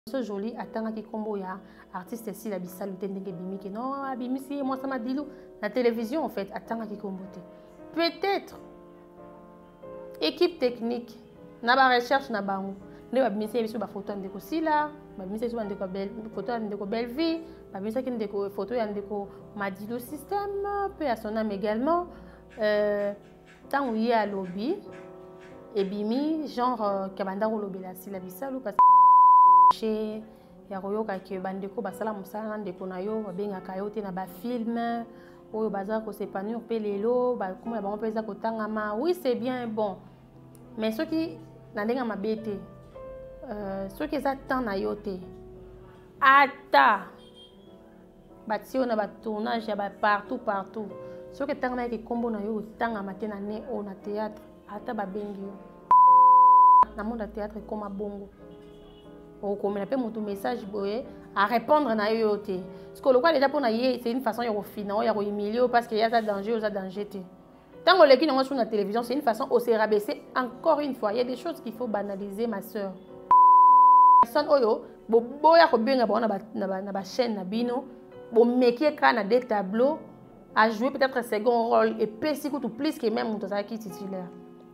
Ce joli attend qui combo ya artiste ici la bisalu tendenge bimi que non bimi si moi ça m'a dit la télévision en fait attend qui combo peut-être équipe technique na ba recherche na bango ne ba bimi si ba photo ndeko sila ba bimi si ba ndeko belle photo ndeko belle vie ba bimi si ndeko photo ya ndeko Madilu système peu à son âme également tant où il y a lobby et bimi genre kabanda ko lobby la sila bisalu parce chez yaroyoka ke bandeko basala musala ndeko na yo babengaka yo te na ba film oyo baza ko s'épanouir pe lelo ba comme ba peza ko tangama oui c'est bien bon mais ceux qui na ndenga mabete ceux qui za tant na yo te ata batio na ba tournage ya ba partout ceux qui tangama ke kombo na yo tangama te na ne o na théâtre ata ba bengi yo na monde théâtre comme bongo on a un message à répondre na yote. Parce que le quoi déjà pour naïe c'est une façon de refinancer, de humilier parce qu'il y a ça danger, Tant que les gens sur la télévision, c'est une façon de se rabaisser. Encore une fois, il y a des choses qu'il faut banaliser, ma soeur. Personne oyo, boya ko benga na ba chaîne na bino, bo mekie kana des tableaux à jouer peut-être un second rôle et pesi tout plus que même mutasa qui titulaire.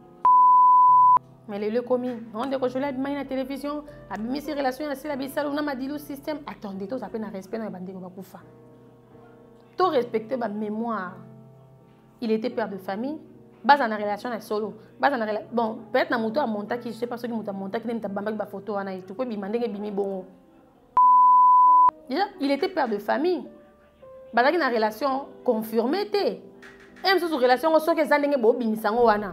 Mais le commis, on dit que je l'ai à la télévision, a mis ses relations avec la Bissau, on a dit le système. Attendez, tout ça peut respecter dans le Bakoufa. Tout respecter ma mémoire. Il était père de famille. Bas en relation avec solo. Bon, peut-être dans moto à monta qui je sais pas ce qui monta monta qui n'aime pas bambak ba photo ana et tout quoi bimandé que bimi bon. Déjà, il était père de famille. Bas qui na relation confirmée té. Même sur relation on sait que ça n'engage bo bimi sango wana.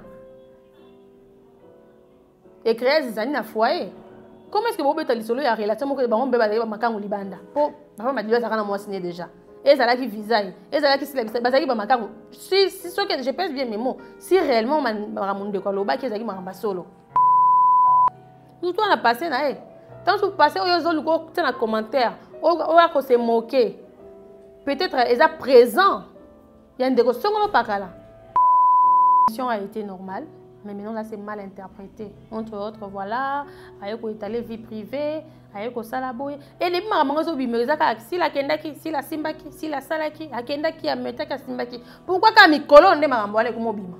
Et créer des années à foyer. Comment est-ce que vous avez solo la relation que vous avez makango libanda? Po, papa m'a dit ça quand moi signé déjà. Et ça là qui visaille, et ça là qui c'est ça qui makango. Si ce que je pèse bien mes mots, si réellement ramonde de quoi loba qui ça qui maramba solo. Nous toi on a passé na eh. Tant que vous passez au yozolo ko dans commentaire, on va se moquer. Peut-être ils sont présents. Il y a une décoration pas là. La situation a été normale. Mais maintenant, là, c'est mal interprété. Entre autres, voilà, il faut étaler vie privée, il faut salaboy. Et les mamans, si la kendaki, si la simbaki, si la salaki, la kendaki, a metaka simbaki. Pourquoi quand mi colonne de mamans, elle est comme obima?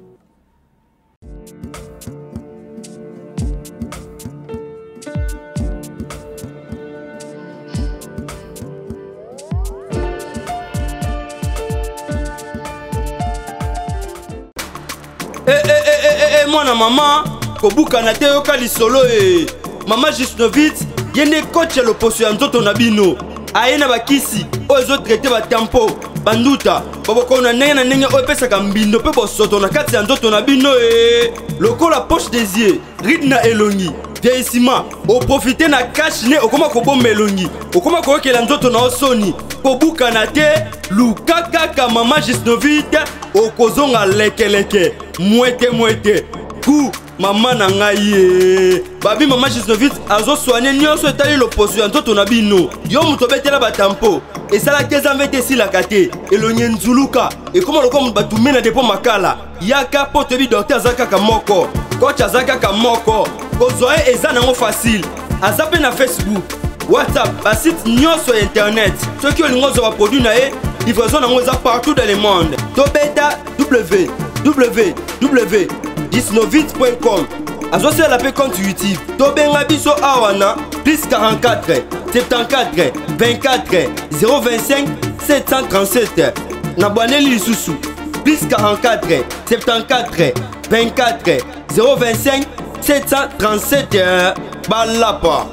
Moi na maman kobuka na te yoka lisolo mama Jusnovitz yende coach le poso ya nzoto na bino aye na bakisi ozo traiter ba tempo banduta boboko na ndenge oyo pesaka mbindo pe bosoto na kati ya nzoto na bino lokola poche des yeux ride na elongi vieillissement o profiter na cash ne okoma kobomba elongi okoma koyokela nzoto na osoni kobuka na te lukaka mama Jusnovitz okozonga lekeleke mwete ku mama na ngai babi mama Jusnovitz azo soigner nyonso etali loposo ya nzoto na bino yo muto betela batampo esala keza mvete silaka te elonye nzuluka ekoma lokoma batume na depo makala yaka po toyebi docteur aza kaka moko coach aza kaka moko kozwa ye eza nango facile aza mpe na Facebook WhatsApp basite nyonso ya internet soki olingi ozwa baproduit na ye livraison nango eza partout dans le monde tobeta www.jusnovitz.com azosala pe compte YouTube tobenga biso awana plus 44 74 24 025 737 nabwaneli lisusu plus 44 74 24 025 737 balapa.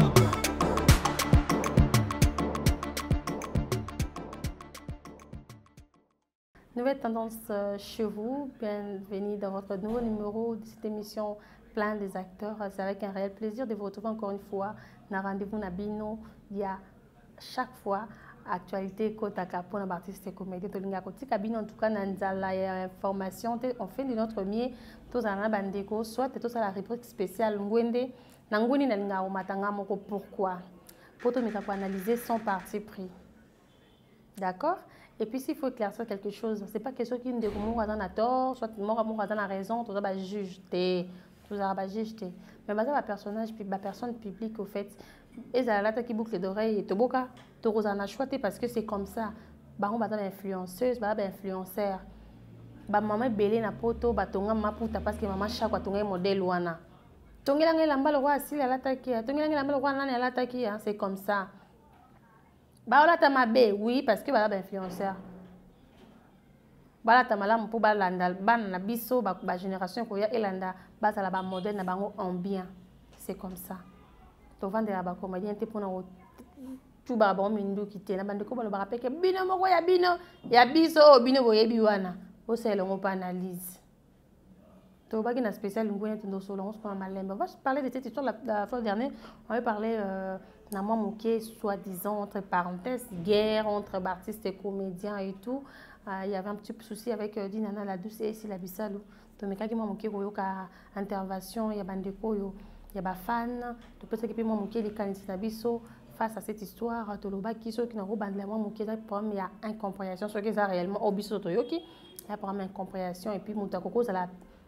Nouvelle tendance chez vous, bienvenue dans votre nouveau numéro de cette émission Plein des acteurs. C'est avec un réel plaisir de vous retrouver encore une fois dans rendez-vous Nabino. Il y a chaque fois actualité Kotaka pour un artiste et comédien. En tout cas, dans information, on fait de notre mieux. Tous en bandeko, soit tous à la rubrique spéciale Ngwende. Nanguni na matanga moko pourquoi? Pour analyser son parti pris. D'accord? Et puis, s'il faut éclaircir quelque chose, ce n'est pas quelque chose qui ne dit que a tort, soit que a raison, tout ça va juger, tout ça va juger. Mais la personnage, la personne publique, au fait, Et ça là qui boucle d'oreilles et toboka to rozana choité parce que c'est comme ça. Ba on ba influenceuse, ba influenceur. Ba maman belé na poto ba tonga maputa parce que maman chaque tonga modèle wana. Tongela ngela mbalo kwa asili alataki, tongela ngela mbalo kwa nani alataki, c'est comme ça. Ba olata mabe, oui parce que ba influenceur. Ba la malamu pour ba landa ban na biso ba génération ko ya elanda ba sala ba modèle na bango ambiant. C'est comme ça. To vendre ba comédien te pona tu ba ba mindu kité na bande ko ba ba peke bino moko ya bino ya biso bino boyebi wana. O c'est le mot analyse. To ba gina spécial ngoué ndo solo on se prend malembe. On va parler de cette histoire la fois dernière, on va parler na moi moqué soi-disant entre parenthèses guerre entre artistes et comédiens et tout. Il y avait un petit souci avec Dinana la douce et la Bissalo. Donc, mais quand il m'a intervention, il y a bandeko, il y a des fans. Donc, peut-être que moi, les candidats face à cette histoire, tout le bas qui sont qui n'ont pas de moi, il y a incompréhension. Ce qui est réellement au biso toyoki, il y a vraiment incompréhension. Et puis, mon takoko, ça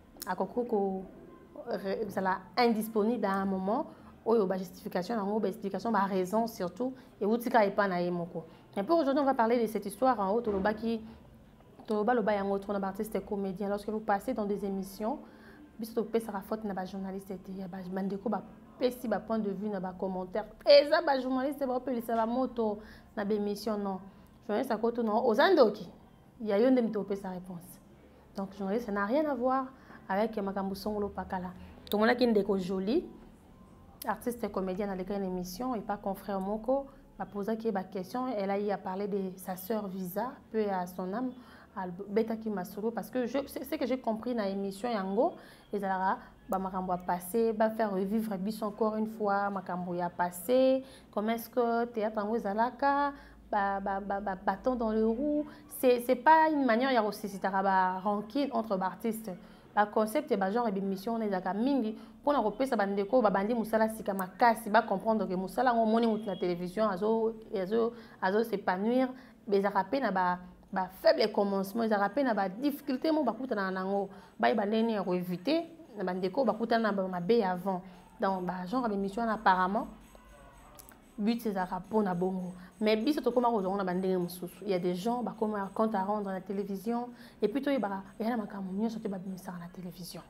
la indisponible à un moment. Il y a justification, explication, raison surtout. Et où tu n'as pas na yemoko. Et pour aujourd'hui, on va parler de cette histoire en haut, tout le bas qui artiste et comédien. Lorsque vous passez dans des émissions, vous avez faute na journaliste il y a bandeko ba pesi ba point de vue na ba commentaire. Et ça ba journaliste ba peut ça ba moto na émission non. Journaliste à côté non aux andoki. Il y a une de sa réponse. Donc journaliste ça n'a rien à voir avec makambo songolo pakala. Tout le monde qui ndeko joli artiste et comédien dans une émission et pas confrère moko a posé qui ba question elle a parlé de sa sœur Visa peu à son âme Beta qui m'a sauvé parce que c'est que j'ai compris dans l'émission Yango et ça bah makambo a passé bah faire revivre bis encore une fois makambo a passé comment est-ce que théâtre Yango zalaka bâton dans le roue c'est pas une manière il y a aussi c'est un ranking entre artistes le concept est genre émission les aka mingi pour nous repérer ça bandeko ba bandi musala sika makasi ba comprendre que musala on moni na télévision azo s'épanouir mais aka na ba faible commencement ils rappellent na ba difficulté mo ba kuta na nango ba ibandeni ya éviter na bandeko ba kuta na ba mabe avant donc ba genre d'émission apparemment but c'est à rapport na bongo mais biso to koma ko na bandenge mususu il y a des gens ba comme compte à rendre à la télévision et puis to ba il y a na makamu nyo sote ba bimisa na télévision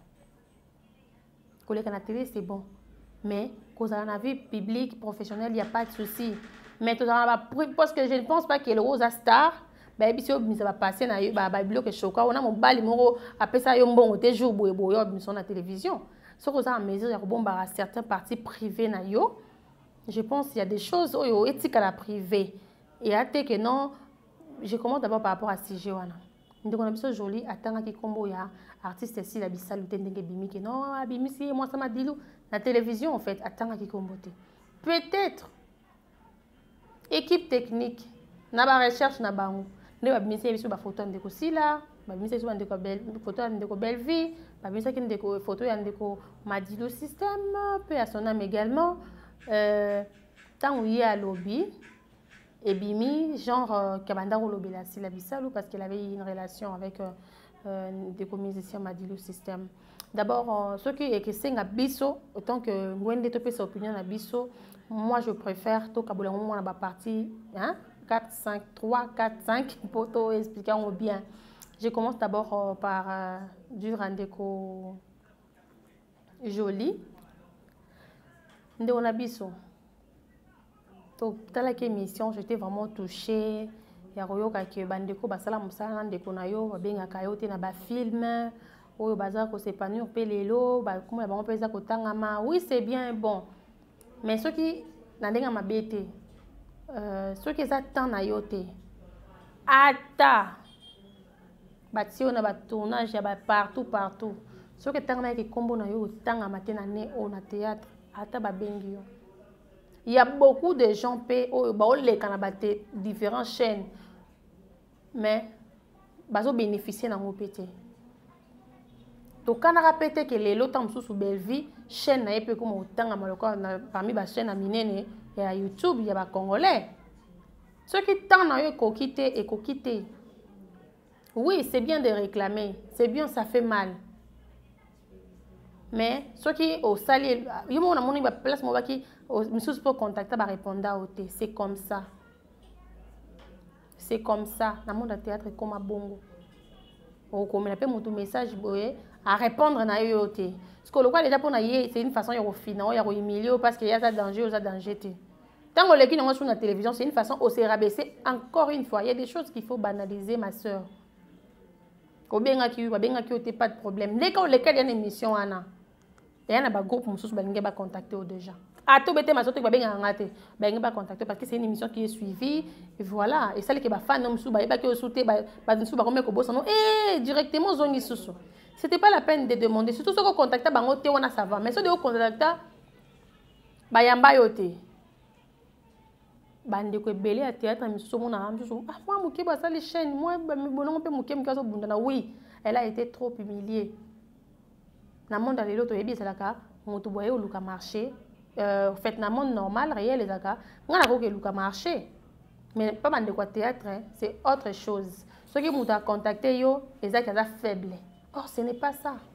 koleka na télé c'est bon mais cause dans la vie publique professionnelle il y a pas de souci mais to dans ba parce que je ne pense pas que le Rosa Star bah et puis si ça va passer na bah bloqué choka on a mon bali moro après ça yo mbongo te jour boye boye sur la télévision ce que ça en mesure ya bomba à certains partis privés na yo je pense il y a des choses oyo éthique à la privée et à que non je commence d'abord par rapport à CG wana ndeko na biso joli atanga ki kombo ya artiste ici la bisalu tendenge bimiki non abimisi moi ça m'a dit la télévision en fait atanga ki kombo te peut-être équipe technique na ba recherche na bango ne ba bimisi biso ba photo ndeko sila ba bimisi biso ndeko belle photo ndeko belle vie ba bimisi ki ndeko photo ya ndeko Madilu système peu à son âme également tant où il y a lobby et bimi genre kabanda lobby la sila bisalu parce qu'elle avait une relation avec des musiciens Madilu système d'abord ce qui est que c'est nga biso autant que ngwende to pesa opinion na biso moi je préfère to kabola moment na ba partie hein 4, 5, 3, 4, 5 pour tout expliquer bien. Je commence d'abord par du rendez-vous joli. Ndeko biso. Donc, dans la émission, j'étais vraiment touchée. Il y a royoka que bandeko basala musala ndeko na yo babenga kayote na ba film oyo baza ko s'épanouir pe lelo ba kuma ba mpeza ko tangama. Oui, c'est bien bon. Mais ce qui nandenga mabete ceux qui attendent na yote ata batio na ba tournage ba partout ceux qui attendent na ki kombo na yo tanga matena ne o na théâtre ata ba bengi yo il y a beaucoup de gens pe o ba o le kana ba différentes chaînes mais bazo bénéficier na ngopete to kana rapete que lelo tam sous belle vie chaîne na epe comme tanga maloko parmi ba chaîne na minene il y a YouTube, il y a des Congolais. Ceux qui tendent à quitter et quitter. Oui, c'est bien de réclamer. C'est bien, ça fait mal. mais ceux qui au sali yo mo na moni ba place mo ba ki monsieur peut contacter ba répondre au té, c'est comme ça. C'est comme ça dans le monde de théâtre comme à bongo. On comme un peu mon message boye à répondre na yo té. Parce que le quoi déjà pour na yé c'est une façon de refinancer, de humilier parce qu'il y a ça danger, ça danger té. Tant que les qui n'ont sur la télévision, c'est une façon de se rabaisser encore une fois. Il y a des choses qu'il faut banaliser, ma soeur. Au bien qui pas de problème. Dès qu'on lesquels il y a une émission ana. Il y a un groupe mususu ba contacter déjà. À tout bête ma soeur ba benga ngate. Ba nga ba contacter parce que c'est une émission qui est suivie et voilà. Et celle qui ba fan mususu ba ki osute ba mususu ba ko bossa non directement zongi susu. C'était pas la peine de demander. Surtout ceux qui contacter bango te wana ça va. Mais ceux de contacter ba yamba yote. Bande ko belé à théâtre mususu mona mususu. Ah moi muke ba sali chaîne moi ba mi bonon pe muke mkazo bundana oui. Elle a été trop humiliée. Dans le monde de l'autre, il y a des marché. En fait, dans le monde normal, réel, il y a des marché. Mais pas de quoi théâtre, c'est autre chose. Ceux qui m'ont contacté, ils sont faibles. Or, ce n'est pas ça.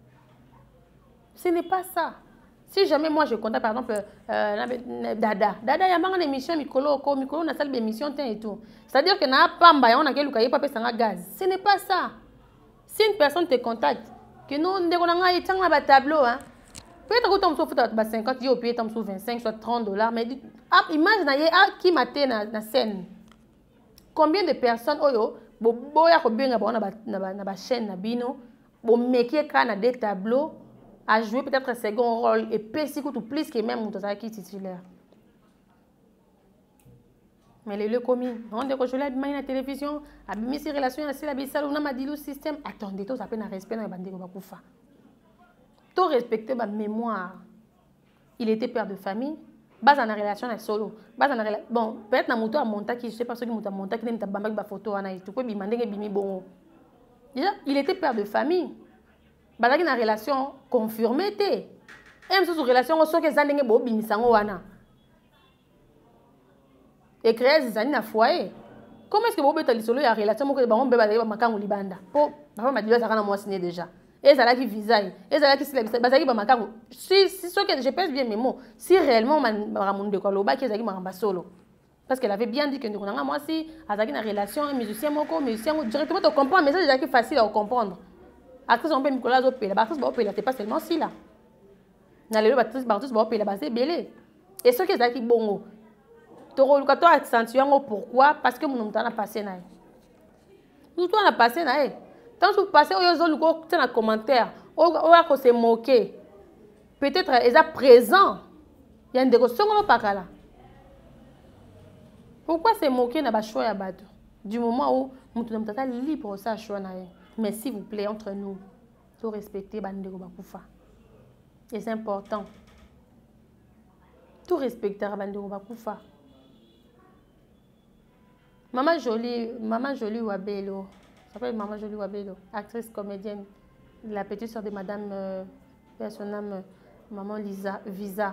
Ce n'est pas ça. Si jamais moi je contacte par exemple Dada, il y a une émission, Mikolo, on a salle d'émission et tout. C'est-à-dire que n'a pas on a pas de gaz. Ce n'est pas ça. Si une personne te contacte, que nous avons un tableau, peut-être que tu as 50 €, puis tu as 25, soit 30 $, mais imagine qui m'a été dans la scène. Combien de personnes, na ba chaîne na bino, des tableaux, à jouer peut-être un second rôle, et plus que même qui titulaire. Mais les commis, on dit que je l'ai mis à la télévision, à mis ses relations à la bise, on a dit le système. Attendez, tout ça peine à respect dans les bandes de Bakoufa. Tout respecter ma mémoire. Il était père de famille, base en relation avec solo. Bon, peut-être na moto à monta qui je sais pas ce qui monta monta qui n'est pas ba photo ana et tout quoi bimande bimi bon. Déjà, il était père de famille. Base qui na relation confirmée té. Même sur relation so que zandenge bo bimisango wana. Et créer des années à foyer. Comment est-ce que vous avez dit la relation que vous avez dit libanda pour ma dit ça moi signé déjà. Et ça là qui visa et ça là qui si ce que je pèse bien mes mots si réellement Ramon de Koloba qui est maramba solo parce qu'elle avait bien dit que nous moi si azaki na relation un musicien directement tu comprends mais c'est déjà facile à comprendre. Actrice on peut Nicolas au pays la actrice ba pays c'est pas seulement si là. Na le actrice ba pays la c'est belé. Et ce que zaki bongo tu as accentué pourquoi? Parce que mon temps a passé. Nous on a passé. Tant que vous passez, vous avez un commentaire, vous avez se moquer. Peut-être ils sont présents. Il y a une décoration pas là. Pourquoi se moquer n'a pas choix du moment où nous sommes libre ça choix. Mais s'il vous plaît, entre nous, il faut respecter Bandego Bakoufa. Et c'est important. Tout respecter Bandego Bakoufa. Maman Jolie Wabelo, ça s'appelle Maman Jolie Wabelo, actrice comédienne, la petite soeur de Madame, son nom, Maman Lisa Visa.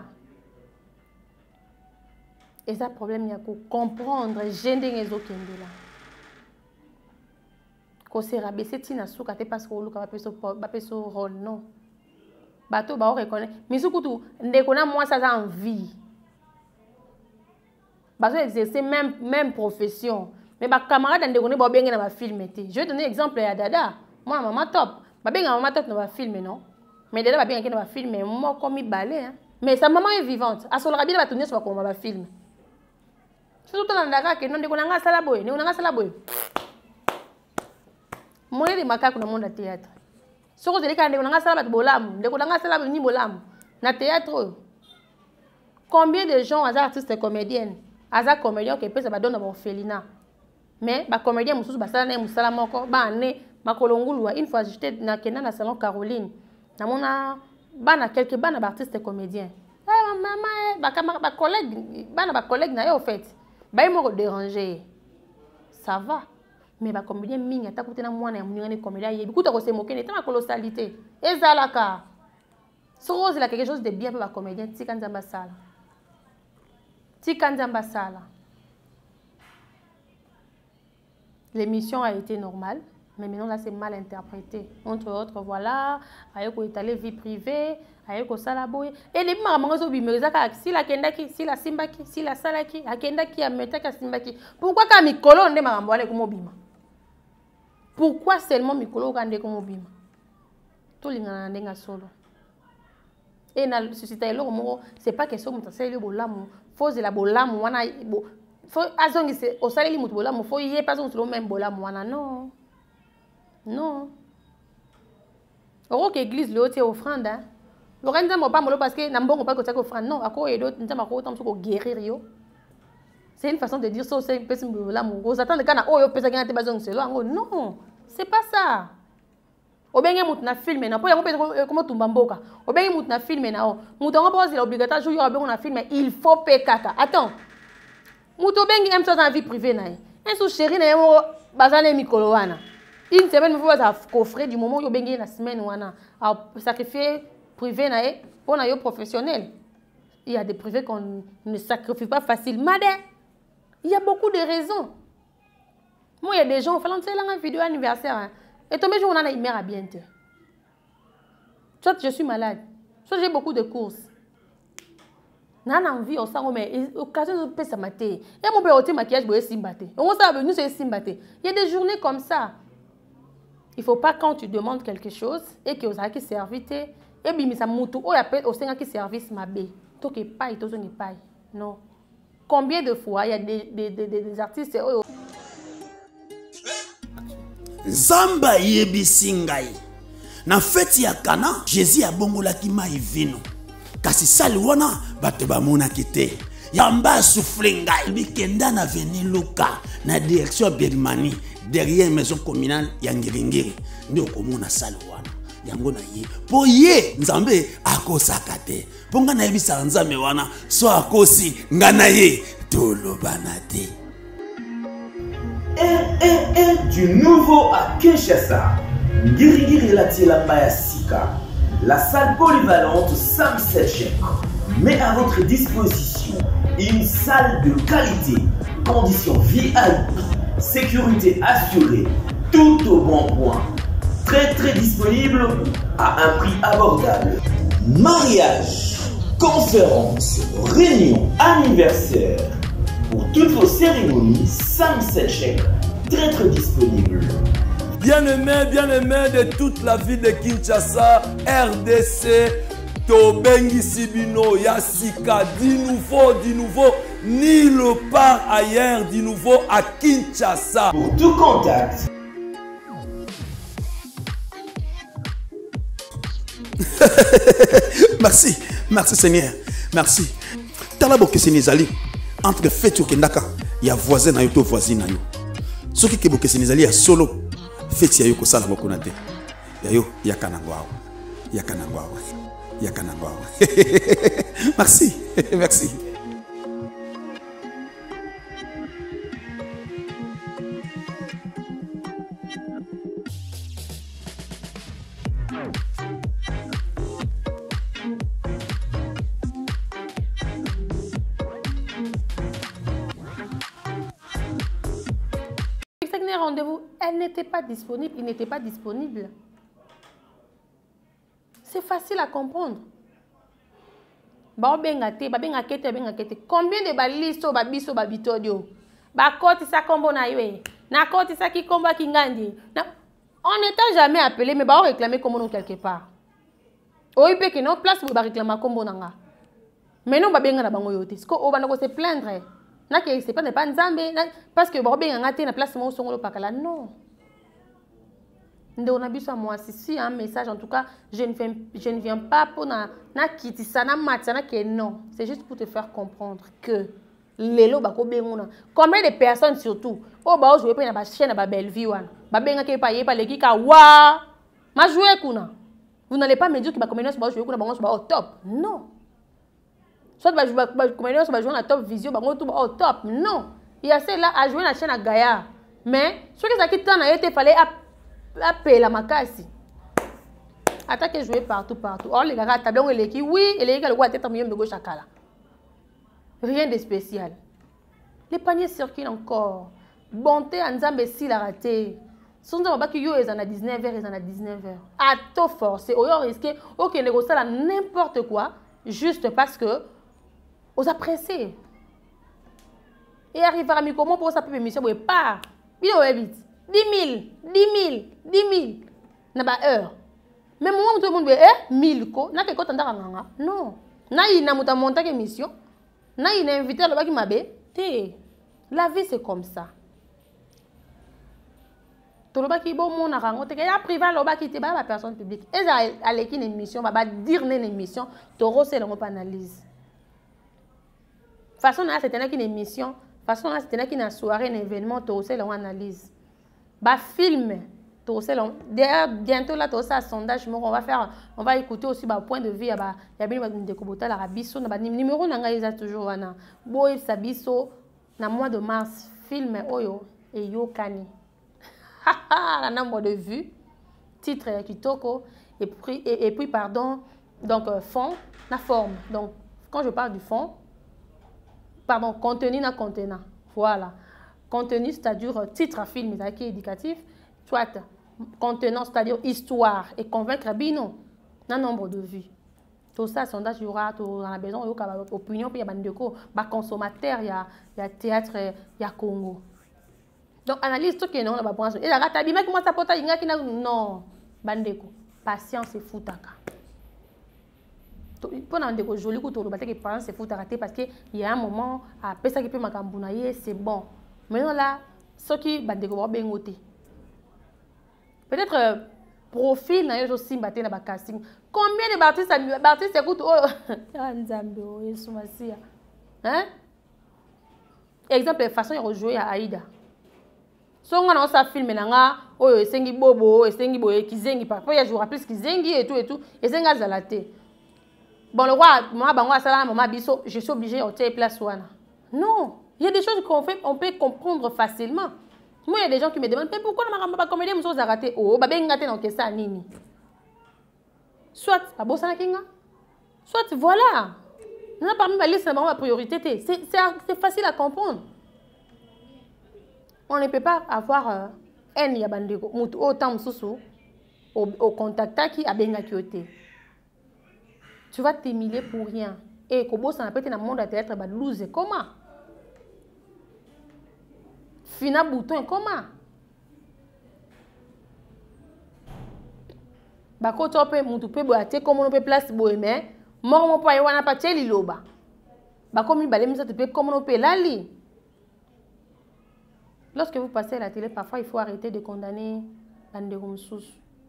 Et ça problème il y a qu'à comprendre, gêner les autres là. Qu'on s'est rabaissé tina souka te parce que on va pas ce rôle non. Bateau ba on reconnaît, mais surtout ndeko na moi ça a envie. Parce que c'est même profession. Mais ma camarade dans des film. Je vais donner exemple à Dada. Moi, maman top. Maman top dans film, non? Mais Dada va bien dans film, moi comme il balai. Mais sa maman est vivante. À son rabbi va tourner sur comme film. Surtout dans Dada que non de konanga salaboy, ne konanga salaboy. Moi les macaques dans le monde du théâtre. Ce que je dis quand de konanga salabat bolam, de konanga salaboy ni bolam. Na théâtre. Combien de gens artistes et comédiennes aza comédien qui peut se donner dans Félina mais ba comédien mususu ba sala na musala moko ba ne makolongulwa une fois j'étais na Kenya na salon Caroline na mona bana quelques bana artistes et comédiens maman ba collègue na yo en fait ba mo déranger ça va mais ba comédien mingi ata kutena mwana ya muningani comédien yebi kuta ko se moquer n'était ma colossalité ezalaka so c'est là quelque chose de bien pour ba comédien tika nzamba sala. L'émission a été normale. Mais maintenant, là, c'est mal interprété. Entre autres, voilà, ayo ko étaler vie privée, ayo ko salaboy. Et les mamans zo bimezaka si la kendaki, si la simbaki, si la salaki, akendaki ya metaka simbaki. Pourquoi ka mikolo nde makambo wale ko bima? Pourquoi seulement mikolo ka nde ko bima? To lingana ndenga solo. Et na société eloko moko, c'est pas question muta sele bolamu, faut la bolamu wana faut azongi se osaleli mutu bolamu, faut yé pas on solo même bolamu wana non. Non. Oro que église le haut offrande hein. Le rende mo pas molo parce que na mbongo pas que ça offrande non, ako edo ntama ko tam so ko guérir yo. C'est une façon de dire ça c'est pesi bolamu. Vous attendez kana o yo pesa ngate bazongi selo ngo non, c'est pas ça. Obenge mutu na filme na po yango pesa comme tumba mboka. Obenge mutu na filme na o. Mutu ngo pose obligatoire jouer obenge na filme, il faut payer kaka. Attends. Mutu obenge aime ça dans vie privée na. Un sou chéri na yo bazane mikolo wana. Une semaine, il faut coffrer du moment où il y a la semaine où on a sacrifié privé pour un professionnel. Il y a des privés qu'on ne sacrifie pas facilement. Il y a beaucoup de raisons. Moi, il y a des gens, il y a une vidéo anniversaire. Et tous les jours, on a une mère à bientôt. Soit je suis malade, soit j'ai beaucoup de courses. On a envie, on sent, mais occasion de payer sa maté. Et mon père, maquillage, il y a des journées comme ça. Il ne faut pas quand tu demandes quelque chose et que vous avez servi, et bien ça moutou, ou appelle au Seigneur qui service ma bé. Toi qui paye, toi qui paye. Non. Combien de fois il y a des artistes Zamba yebi singai. Na feti ya Kana, Jésus a bongola ki mai vino. Kasi sali wana bato ba mona kite. Yamba soufflengai bikenda na veni Luka na direction Birmanie. Derrière maison communale Yangiringiri ndi okomona sale wana yango na ye po ye nzambe akosaka te po nga na yebisa nzambe wana so akosi nga na ye tolobana te. Du nouveau à Kinshasa, Ngirigiri la Maya Sika, la salle polyvalente Sam Selchek met à votre disposition une salle de qualité, conditions VIP, sécurité assurée, tout au bon point. Très disponible à un prix abordable. Mariage, conférence, réunion, anniversaire. Pour toutes vos cérémonies, Sam Selchek, très disponible. Bien-aimés de toute la ville de Kinshasa, RDC, Tobengi Sibino, Yassika, du nouveau, ni le part ailleurs, du nouveau à Kinshasa. Pour tout contact. Merci Seigneur, merci. Talabo keseni ezali entre fête okendaka ya voisin na yo to voisine na yo. Soki ke bokeseni ezali ya solo fête ya yo ko sala bokona te. Ya yo yakana ngwawa. Merci. Rendez-vous, elle n'était pas disponible, il n'était pas disponible. C'est facile à comprendre. Combien de balisto babiso babitodio bakoti sa kombo na ywe na koti sa ki komba kingandi on n'était jamais appelé mais ba réclamer comme nous quelque part oyi pe que non place pour ba réclamer kombo nanga mais non ba benga na bango yote parce que o bana ko se plaindre na que c'est pas ne pas nzambe parce que ba benga ngate na place mo songolo pakala non. On a besoin moi si un message en tout cas je ne viens pas pour na kiti sana matsana que non c'est juste pour te faire comprendre que lelo bako benguna combien de personnes surtout oh ba jouer na ba chaîne ba belle vie wana ba benga ke pa yepa leki ka wa ma jouer kuna vous n'allez pas me dire que ba communauté ba jouer kuna bango ba au top non soit ba communauté ba jouer na top visio bango tout au top non il y a celle là à jouer na chaîne à Gaïa mais ce que ça qui t'a na été fallait appeler la makasi. Attaque jouer partout. Or les gars, tableau et l'équipe, oui, et les gars, le roi tête en milieu de gauche à Kala. Rien de spécial. Les paniers circulent encore. Bonté en Zambé si la raté. Son temps va yo ils en a 19h, ils en a 19h. À tout forcer, au risquer OK négocier là n'importe quoi juste parce que aux appréciés. Et arrive à mi comment pour ça peut émission pas. Bien vite. 10 000 na ba heure. Mais moi tout le monde veut 1000 ko na ke ko tanda nganga. Non. Na ina muta monta ke mission. Na ina invité le ba ki mabe. La vie c'est comme ça. Tout le ba ki bon mon na rango te ya privé le ba ki te ba la personne publique. Et ça aller ki une émission ba dire une émission, toro c'est le analyse. Façon là c'était une émission, façon là c'était une soirée, un événement, toro c'est le analyse. Ba film bientôt là un sondage on va écouter aussi ba point de vue ya bien ndekobota la biso na ba numéro na ngai toujours wana boy sabiso na mois de mars film oyo et yokani la nombre de vues titre ya kitoko et puis pardon donc fond na forme donc quand je parle du fond pardon contenu na contenant voilà contenu c'est-à-dire titre à film qui est éducatif soit contenant, c'est-à-dire histoire et convaincre bino un nombre de vues. Tout ça, sondage, il y aura besoin d'opinion, puis il y a des consommateurs, il y a théâtre, il y a Congo. Donc, analyse tout qui est non, on va et la rata, mais comment ça peut être non, bandeko, patience et foutaka. Pour un joli coup, patience et foutaka parce qu'il y a un moment, après ça qui peut m'accompagner, c'est bon. Maintenant là, ce qui bandeko va bien goûter. Peut-être profil na yo aussi mbaté na ba casting. Combien de artistes écoutent Nzambe Yesu Masia. Hein? Exemple façon de rejouer à Aïda. So on a film nanga oyo esengi bobo, esengi boye kizengi papa ya jour plus kizengi et tout esenga zalate. Bon le roi moi bango asala maman biso, je suis obligé de faire place wana. Non, il y a des choses on peut comprendre facilement. Moi, il y a des gens qui me demandent, mais pourquoi on ne pas comédien nous a raté? Oh, bah ben raté dans que ça nini. Soit à Bossana Kinga, soit voilà. Non, parmi ma liste, c'est ma priorité. C'est facile à comprendre. On ne peut pas avoir un yabandeko, autant sous au contact qui a bien accueilli. Tu vas t'humilier pour rien. Et Kobo, ça n'a pas été dans le monde à théâtre, bah loose comment? Fina bouton comment? Bako tope mutu pe boate comme on peut place bohemé mort mon pa wana pa teli loba bako mi balé mi ça te peut comme on peut lali. Lorsque vous passez à la télé parfois il faut arrêter de condamner bande rumsus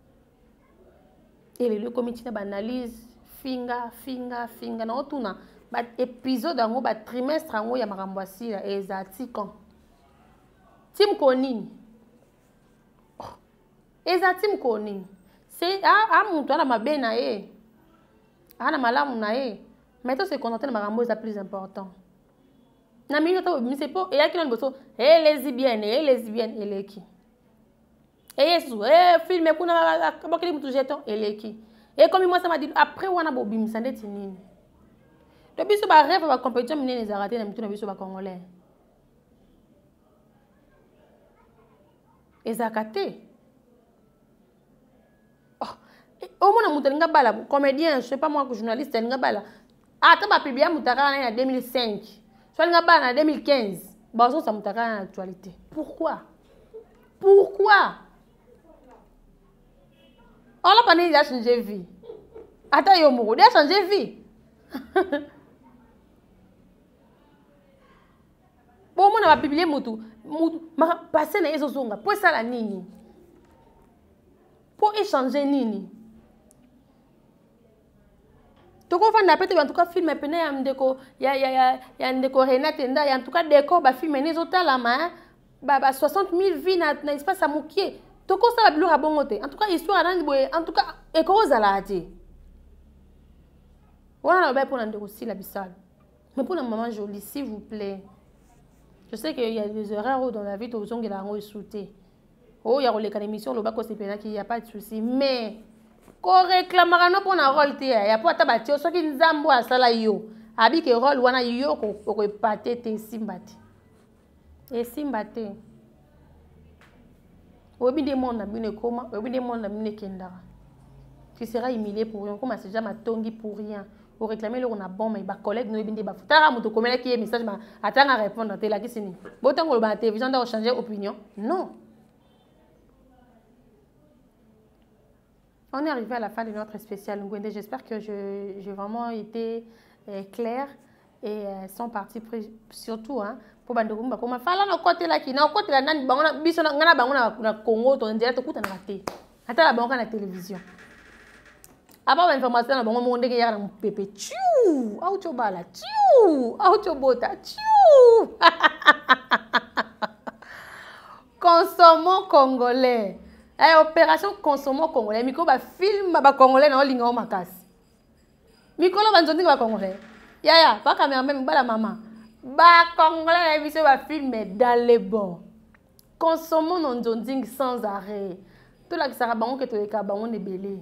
et le comité d'analyse finga na otuna ba épisode ngo ba trimestre ngo ya makambo asila ezati quand Tim Konini. Eza Tim Konini. C'est mon toit ma bena e. Ana malamu na e. Mais se contenter de marambo est plus important. Na mi to mi c'est pas et ya ki non boso lesbienne eleki. Yesu film kuna bakeli mutu jeton eleki. Et comme moi ça m'a dit après wana bobim sande tinini. De biso ba rêve ba compétition minene les arrêter na mutu na biso ba congolais. Ezakate. Au moins, on a comédien, je sais pas moi, journaliste, on a bala. Attends, ma publié Moutara en 2005. Soit on a bala en 2015. Bon, ça Moutara en actualité. Pourquoi? On a pas dit qu'il a changé de vie. Attends, il a changé de vie. Bon, on a publié Moutou. Ma passé na ezo zonga pour ça la nini pour échanger nini to ko fanda peut-être en tout cas film pene ya ndeko ya ndeko Renate Nda en tout cas décor ba film nezo talama ba 60 000 vies na espace à Mukie to ko ça la bilo rabongote en tout cas histoire na boye en tout cas e ko zala ati wana ba pour ndeko si la bisal mais pour la maman jolie s'il vous plaît. Je sais qu'il y a des erreurs dans la vie, aux gens qui l'ont sauté. Oh, il y a les émissions, le bac c'est pénal, il n'y a pas de souci. Mais, qu'on réclamera non pour un rôle, il n'y a pas de tabac, ceux qui nous ont à ça là, yo. Abi que rôle, wana yo, qu'on repate, te simbate. Et simbate. Obi des mondes na koma, obi des mondes na kendara. Tu seras humilié pour rien, comme c'est déjà ma tongi pour rien. Vous réclamez le on a bon mais ba collègue no bindi ba futara muto komela ki message ma atanga répondre à tela kisini. Botango le ba télévision doit changer opinion. Non. On est arrivé à la fin de notre spécial Ngwende. J'espère que j'ai vraiment été claire et sans parti pris surtout hein pour bandoko ba koma fala na côté là qui na côté là nani bango na biso na ngana bango na Congo to ndela to kuta na raté. Ata la bango na télévision. Aba information na bango monde ke ya na pepe tchou auto bala tchou auto bota tchou. Consommons congolais. Opération consommons congolais. Miko ba film ba congolais na olinga o makasi. Miko lo banzondi ba congolais. Ya pas caméra même ba la maman. Ba congolais na biso ba film dans les bons. Consommons non nzonding sans arrêt. Tout la kisara bango ke to eka bango ne belé.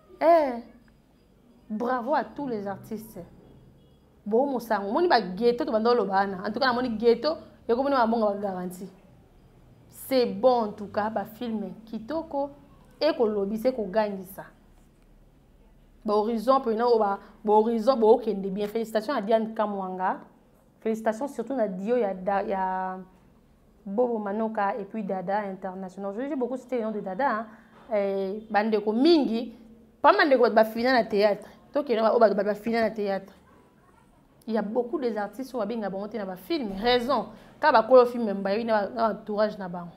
Bravo à tous les artistes. Bon mosango moni ba ghetto to bandolo bana. En tout cas na moni ghetto et comme na bonga ba garantie. C'est bon en tout cas ba film kitoko et ko lobby c'est ko gagne ça. Ba horizon pe na ba horizon bo kende bien. Félicitations à Diane Kamwanga. Félicitations surtout à Dio ya Bobo Manoka et puis Dada International. J'ai beaucoup cité le nom de Dada hein. Bandeko mingi pas mal de ba finir na théâtre. Donc il y a ba finir na théâtre. Il y a beaucoup des artistes qui ont bien abondé dans ba film. Raison quand ba ko film mba yi na entourage na bango.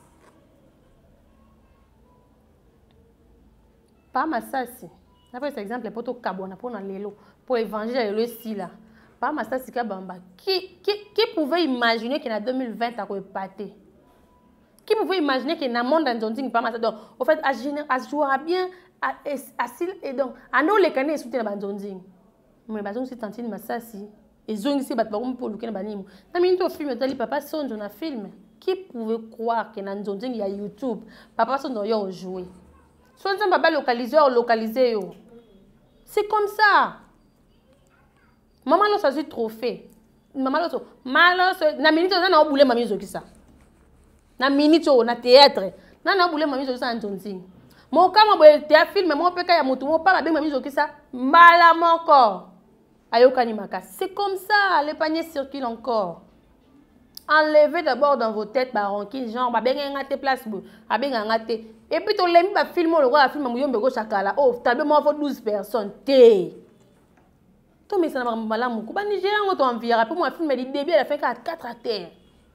Pas Massasi. Après cet exemple pour to kabona pour na lelo pour évangile le style. Pas Massasi Kabamba. Qui pouvait imaginer qu'en 2020 à quoi épaté? Qui pouvait imaginer qu'il y a un monde dans Zonding pas Massasi. Donc au fait à jouer bien et donc à nous les canets soutien dans Zonding. Mais bazon c'est tantine Massasi et zone ici bat pour le banimu. Na minute film tali papa songe on a film. Qui pouvait croire que dans Zonding il y a YouTube papa songe yo jouer. Soit ça papa localisé yo. C'est comme ça. Maman lo ça trophée. Maman lo na minute na obule mami zo kisa. Na minute na théâtre. Na obule mami zo kisa Zonding. Mon kama bo théâtre film mo peka ya mutu mo pa ba mami zo kisa mbala moko. Ayokani maka. C'est comme ça, les paniers circulent encore. Enlevez d'abord dans vos têtes baronquines genre ba benga ngate place bo, ba benga ngate. Et puis to lemi ba film le roi film muyombe go chakala. Oh, tabe mo fo 12 personnes. Té. To mais ça na malamu. Ko ba Nigeria ngo to enviera pour moi film du début à la fin 4 acteurs.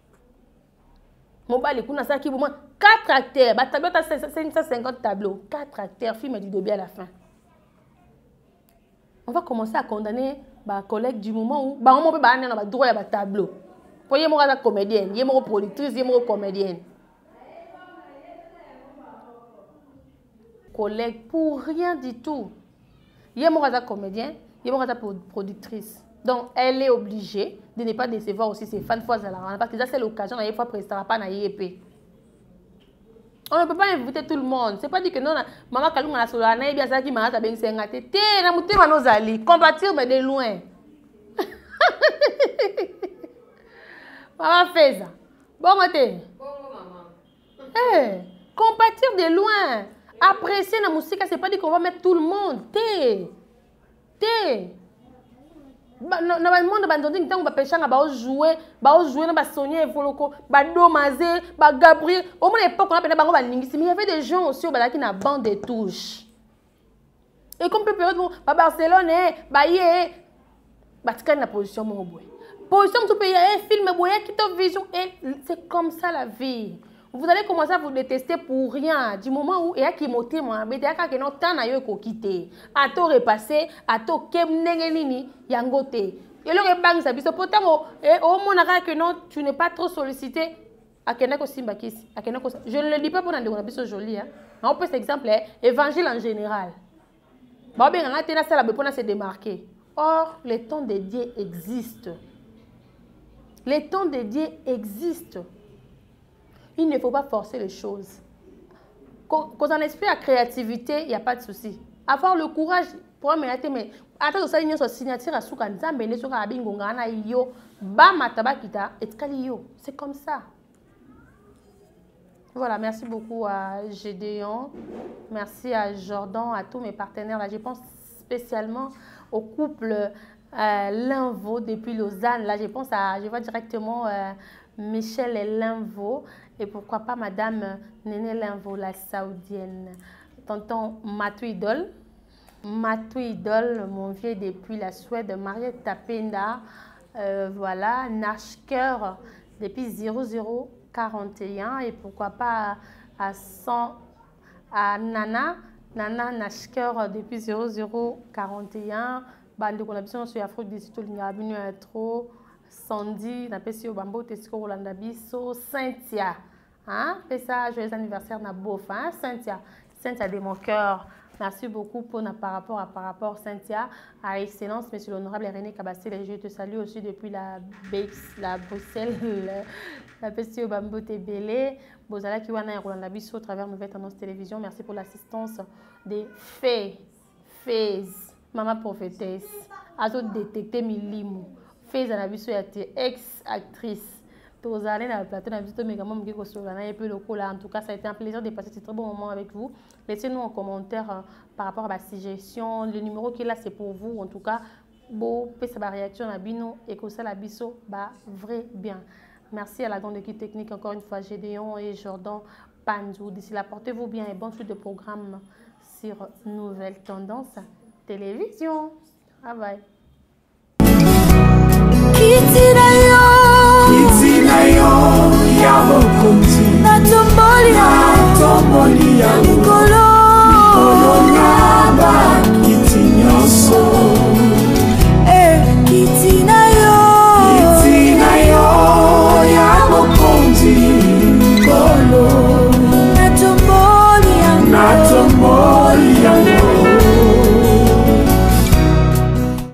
Mo ba le kuna sa ki bo moi 4 acteurs, ba tableau ta 550 tableaux, 4 acteurs film du début à la fin. On va commencer à condamner les collègues du moment où on peut avoir droit à tableau. Pour y avoir comédienne, y avoir productrice, y avoir comédienne. Collègue pour rien du tout. Y avoir comédienne, y avoir productrice. Donc elle est obligée de ne pas décevoir aussi ses fans fois à la rendre parce que ça c'est l'occasion d'aller fois prestera pas na YP. On ne peut pas inviter tout le monde. C'est pas dit que non, maman Kalunga na solo na bien ça qui m'a ta ben sengate. Té na mutima nos ali, compatir mais de loin. Maman fait ça. Bon côté. Bongo maman. Compatir de loin. Apprécier la musique, c'est pas dit qu'on va mettre tout le monde. Té. Dans le monde bandonding tant ba pechanga ba jouer na ba Sonia Evoloko ba Domazé ba Gabriel au moins l'époque on appelait bango ba lingisi mais il y avait des gens aussi au balaki na bande de touches et comme peut période ba Barcelone ba yé ba tika na position mo boy position tout pays film boy qui te vision et c'est comme ça la vie. Vous allez commencer à vous détester pour rien. Du moment où il y a qui moté moi, mais il y a qui n'ont pas eu quitter. À tout repasser, à tout kemnengenini, yangote. Et le rebang ça, puisque pourtant au monara que non, tu n'es pas trop sollicité. À Kenako Simbakis, à Kenako. Je ne le dis pas pour un dégoût joli. On peut cet exemple, évangile en général. Bah bien, on a tenu ça là pour se démarquer. Or, les temps dédiés existent. Les temps dédiés existent. Il ne faut pas forcer les choses. Quand on esprit à créativité, il n'y a pas de souci. Avoir le courage pour me mais attends ça une signature à souka nzambe les soka abingo ngana iyo ba matabakita etkali yo. C'est comme ça. Voilà, merci beaucoup à Gédéon, merci à Jordan, à tous mes partenaires. Là, je pense spécialement au couple Linvo depuis Lausanne. Là, je vois directement Michel et Linvo. Et pourquoi pas Madame Néné Linvo, la saoudienne. Tonton Matou Idol, mon vieux depuis la Suède. Mariette Tapenda, voilà. Nashker depuis 0041. Et pourquoi pas à Nana Nashker depuis 0041. Bande connexion sur Afrique du Sud, il y a venu trop. Sandy, na pesi au bambo tesiko Rolanda biso, Cynthia. Hein? Fais ça, joyeux anniversaire na bof, hein? Cynthia de mon cœur. Merci beaucoup pour par rapport Cynthia. À excellence, monsieur l'honorable René Kabassel, je te salue aussi depuis la Bruxelles, la pesi au bambo Tebele. Bozala qui wana Rolanda biso au travers de Nouvelle Tendance Télévision. Merci pour l'assistance des Fez, maman prophétesse. Azo détecté Milimu. Fez à la biso ex-actrice. Tous allez dans le plateau, dans en tout cas, ça a été un plaisir de passer ce très bon moment avec vous. Laissez-nous en commentaire par rapport à la suggestion. Le numéro qui est là, c'est pour vous. En tout cas, beau, sa réaction à Bino et que ça la biso, vrai bien. Merci à la grande équipe technique, encore une fois, Gédéon et Jordan Panzou. D'ici là, portez-vous bien et bonne suite de programme sur Nouvelle Tendance Télévision. Bye bye. Kitina yo ya bokonzi na tomboli ya likolo na ba kitinyoso kitina